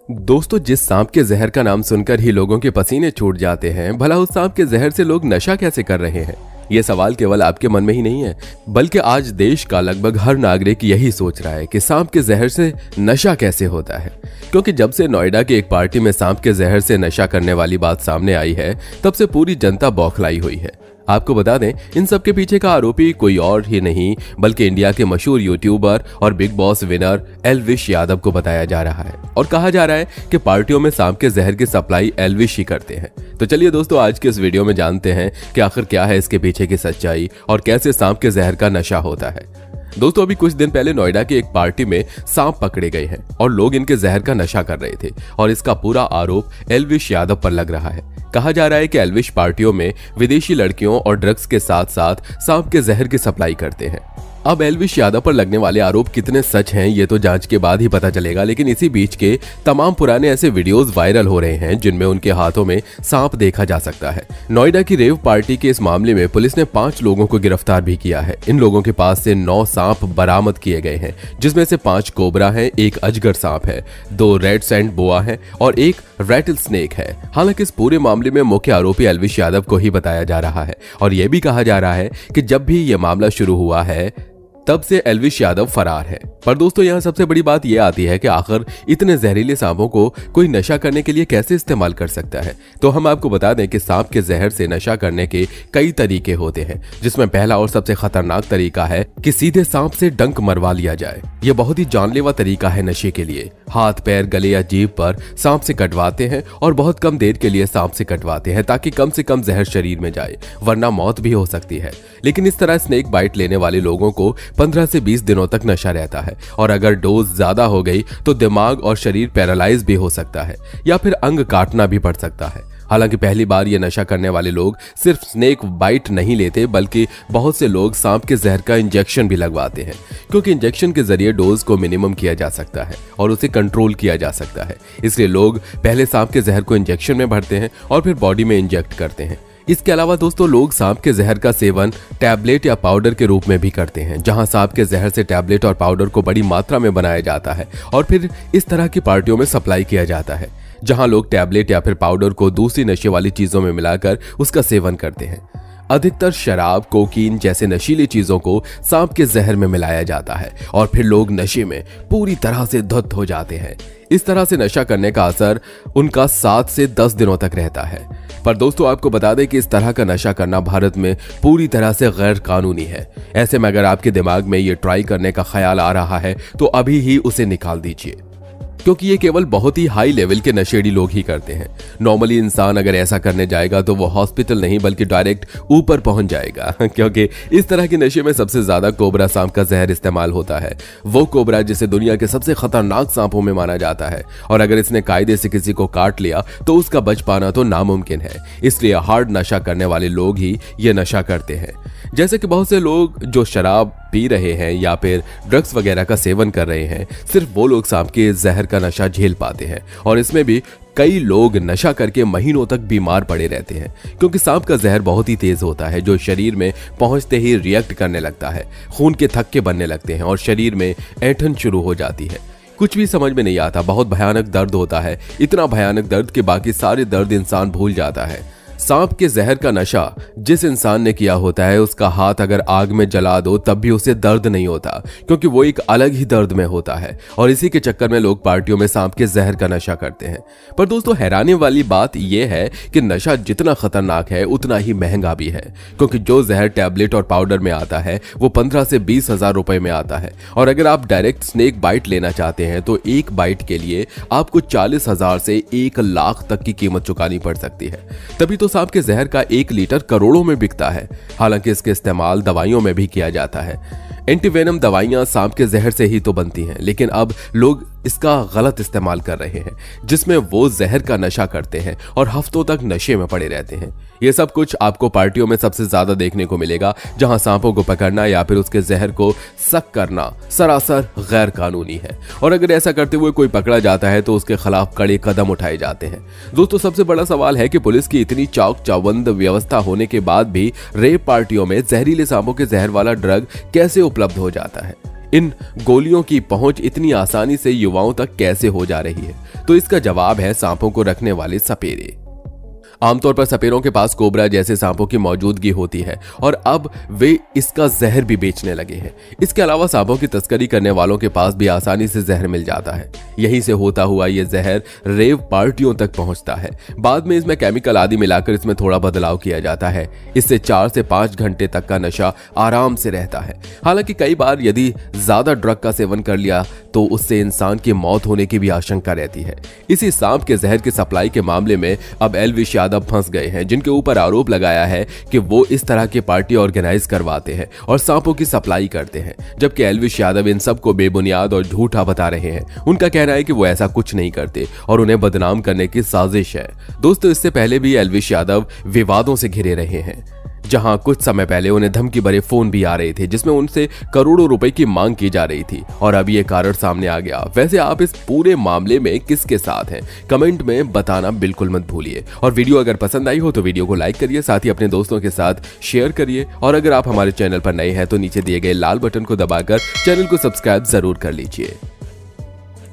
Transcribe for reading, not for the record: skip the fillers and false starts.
दोस्तों, जिस सांप के जहर का नाम सुनकर ही लोगों के पसीने छूट जाते हैं, भला उस सांप के जहर से लोग नशा कैसे कर रहे हैं? ये सवाल केवल आपके मन में ही नहीं है, बल्कि आज देश का लगभग हर नागरिक यही सोच रहा है कि सांप के जहर से नशा कैसे होता है। क्योंकि जब से नोएडा की एक पार्टी में सांप के जहर से नशा करने वाली बात सामने आई है, तब से पूरी जनता बौखलाई हुई है। आपको बता दें, इन सब के पीछे का आरोपी कोई और ही नहीं बल्कि इंडिया के मशहूर यूट्यूबर और Bigg Boss winner Elvish Yadav को बताया जा रहा है। और कहा जा रहा है कि पार्टियों में सांप के जहर की सप्लाई एल्विश ही करते हैं। तो चलिए दोस्तों, आज के इस वीडियो में जानते हैं कि आखिर क्या है इसके पीछे की सच्चाई और कैसे सांप के जहर का नशा होता है। दोस्तों, अभी कुछ दिन पहले नोएडा की एक पार्टी में सांप पकड़े गए हैं और लोग इनके जहर का नशा कर रहे थे और इसका पूरा आरोप एल्विश यादव पर लग रहा है। कहा जा रहा है कि एल्विश पार्टियों में विदेशी लड़कियों और ड्रग्स के साथ साथ सांप के जहर की सप्लाई करते हैं। अब एल्विश यादव पर लगने वाले आरोप कितने सच हैं ये तो जांच के बाद ही पता चलेगा, लेकिन इसी बीच के तमाम पुराने ऐसे वीडियोस वायरल हो रहे हैं जिनमें उनके हाथों में सांप देखा जा सकता है। नोएडा की रेव पार्टी के इस मामले में पुलिस ने 5 लोगों को गिरफ्तार भी किया है। इन लोगों के पास से 9 सांप बरामद किए गए हैं, जिसमें से 5 कोबरा है, 1 अजगर सांप है, 2 रेड सैंड बोआ है और 1 रैटल स्नेक है। हालांकि इस पूरे मामले में मुख्य आरोपी एल्विश यादव को ही बताया जा रहा है और यह भी कहा जा रहा है कि जब भी यह मामला शुरू हुआ है तब से एल्विश यादव फरार है। पर दोस्तों, यहाँ सबसे बड़ी बात यह आती है कि आखिर इतने जहरीले सांपों को कोई नशा करने के लिए कैसे इस्तेमाल कर सकता है। तो हम आपको बता दें कि सांप के जहर से नशा करने के कई तरीके होते हैं, जिसमें पहला और सबसे खतरनाक तरीका है कि सीधे सांप से डंक मरवा लिया जाए। यह बहुत ही जानलेवा तरीका है नशे के लिए। हाथ, पैर, गले या जीभ पर सांप से कटवाते हैं और बहुत कम देर के लिए सांप से कटवाते हैं ताकि कम से कम जहर शरीर में जाए, वरना मौत भी हो सकती है। लेकिन इस तरह स्नेक बाइट लेने वाले लोगों को 15 से 20 दिनों तक नशा रहता है और अगर डोज ज्यादा हो गई तो दिमाग और शरीर पैरालाइज भी हो सकता है या फिर अंग काटना भी पड़ सकता है। हालांकि पहली बार ये नशा करने वाले लोग सिर्फ स्नेक बाइट नहीं लेते, बल्कि बहुत से लोग सांप के जहर का इंजेक्शन भी लगवाते हैं, क्योंकि इंजेक्शन के जरिए डोज को मिनिमम किया जा सकता है और उसे कंट्रोल किया जा सकता है। इसलिए लोग पहले सांप के जहर को इंजेक्शन में भरते हैं और फिर बॉडी में इंजेक्ट करते हैं। इसके अलावा दोस्तों, लोग सांप के जहर का सेवन टैबलेट या पाउडर के रूप में भी करते हैं, जहां सांप के जहर से टैबलेट और पाउडर को बड़ी मात्रा में बनाया जाता है और फिर इस तरह की पार्टियों में सप्लाई किया जाता है, जहां लोग टैबलेट या फिर पाउडर को दूसरी नशे वाली चीजों में मिलाकर उसका सेवन करते हैं। अधिकतर शराब, कोकीन जैसे नशीली चीजों को सांप के जहर में मिलाया जाता है और फिर लोग नशे में पूरी तरह से धुत हो जाते हैं। इस तरह से नशा करने का असर उनका 7 से 10 दिनों तक रहता है। पर दोस्तों, आपको बता दें कि इस तरह का नशा करना भारत में पूरी तरह से गैर कानूनी है। ऐसे में अगर आपके दिमाग में ये ट्राई करने का ख्याल आ रहा है तो अभी ही उसे निकाल दीजिए, क्योंकि ये केवल बहुत ही हाई लेवल के नशेड़ी लोग ही करते हैं। नॉर्मली इंसान अगर ऐसा करने जाएगा तो वो हॉस्पिटल नहीं बल्कि डायरेक्ट ऊपर पहुंच जाएगा, क्योंकि इस तरह के नशे में सबसे ज्यादा कोबरा सांप का जहर इस्तेमाल होता है। वो कोबरा जिसे दुनिया के सबसे खतरनाक सांपों में माना जाता है और अगर इसने कायदे से किसी को काट लिया तो उसका बच पाना तो नामुमकिन है। इसलिए हार्ड नशा करने वाले लोग ही ये नशा करते हैं। जैसे कि बहुत से लोग जो शराब पी रहे हैं या फिर ड्रग्स वगैरह का सेवन कर रहे हैं, सिर्फ वो लोग सांप के जहर का नशा झेल पाते हैं और इसमें भी कई लोग नशा करके महीनों तक बीमार पड़े रहते हैं, क्योंकि सांप का जहर बहुत ही तेज होता है जो शरीर में पहुंचते ही रिएक्ट करने लगता है। खून के थक्के बनने लगते हैं और शरीर में ऐंठन शुरू हो जाती है। कुछ भी समझ में नहीं आता, बहुत भयानक दर्द होता है, इतना भयानक दर्द कि बाकी सारे दर्द इंसान भूल जाता है। सांप के जहर का नशा जिस इंसान ने किया होता है, उसका हाथ अगर आग में जला दो तब भी उसे दर्द नहीं होता, क्योंकि वो एक अलग ही दर्द में होता है और इसी के चक्कर में लोग पार्टियों में सांप के जहर का नशा करते हैं। पर दोस्तों, हैरानी वाली बात यह है कि नशा जितना खतरनाक है उतना ही महंगा भी है, क्योंकि जो जहर टैबलेट और पाउडर में आता है वो 15 से 20 हजार रुपए में आता है और अगर आप डायरेक्ट स्नेक बाइट लेना चाहते हैं तो एक बाइट के लिए आपको 40,000 से 1 लाख तक की कीमत चुकानी पड़ सकती है। तभी तो सांप के जहर का 1 लीटर करोड़ों में बिकता है। हालांकि इसके इस्तेमाल दवाइयों में भी किया जाता है। एंटीवेनम दवाइयां सांप के जहर से ही तो बनती हैं, लेकिन अब लोग इसका गलत इस्तेमाल कर रहे हैं, जिसमें वो जहर का नशा करते हैं और हफ्तों तक नशे में पड़े रहते हैं। ये सब कुछ आपको पार्टियों में सबसे ज्यादा देखने को मिलेगा, जहां सांपों को पकड़ना या फिर उसके जहर को सक करना सरासर गैर कानूनी है और अगर ऐसा करते हुए कोई पकड़ा जाता है तो उसके खिलाफ कड़े कदम उठाए जाते हैं। दोस्तों, सबसे बड़ा सवाल है कि पुलिस की इतनी चाक चौबंद व्यवस्था होने के बाद भी रेप पार्टियों में जहरीले सांपों के जहर वाला ड्रग कैसे उपलब्ध हो जाता है। इन गोलियों की पहुंच इतनी आसानी से युवाओं तक कैसे हो जा रही है? तो इसका जवाब है सांपों को रखने वाले सपेरे। आमतौर पर सपेरों के पास कोबरा जैसे सांपों की मौजूदगी होती है और अब वे इसका जहर भी बेचने लगे हैं। इसके अलावा सांपों की तस्करी करने वालों के पास भी आसानी से जहर मिल जाता है। यहीं से होता हुआ यह जहर रेव पार्टियों तक पहुंचता है। बाद में इसमें केमिकल आदि मिलाकर इसमें थोड़ा बदलाव किया जाता है। इससे 4 से 5 घंटे तक का नशा आराम से रहता है। हालांकि कई बार यदि ज्यादा ड्रग का सेवन कर लिया तो उससे इंसान की मौत होने की भी आशंका रहती है। इसी सांप के जहर की सप्लाई के मामले में अब एल्विश यादव फंस गए हैं, जिनके ऊपर आरोप लगाया है कि वो इस तरह की पार्टी ऑर्गेनाइज करवाते हैं और सांपों की सप्लाई करते हैं, जबकि एल्विश यादव इन सब को बेबुनियाद और झूठा बता रहे हैं। उनका कहना है कि वो ऐसा कुछ नहीं करते और उन्हें बदनाम करने की साजिश है। दोस्तों, इससे पहले भी एल्विश यादव विवादों से घिरे रहे हैं, जहां कुछ समय पहले उन्हें धमकी भरे फोन भी आ रहे थे जिसमें उनसे करोड़ों रुपए की मांग की जा रही थी और अब ये कारण सामने आ गया। वैसे आप इस पूरे मामले में किसके साथ हैं, कमेंट में बताना बिल्कुल मत भूलिए। और वीडियो अगर पसंद आई हो तो वीडियो को लाइक करिए, साथ ही अपने दोस्तों के साथ शेयर करिए। और अगर आप हमारे चैनल पर नए हैं तो नीचे दिए गए लाल बटन को दबाकर चैनल को सब्सक्राइब जरूर कर लीजिए।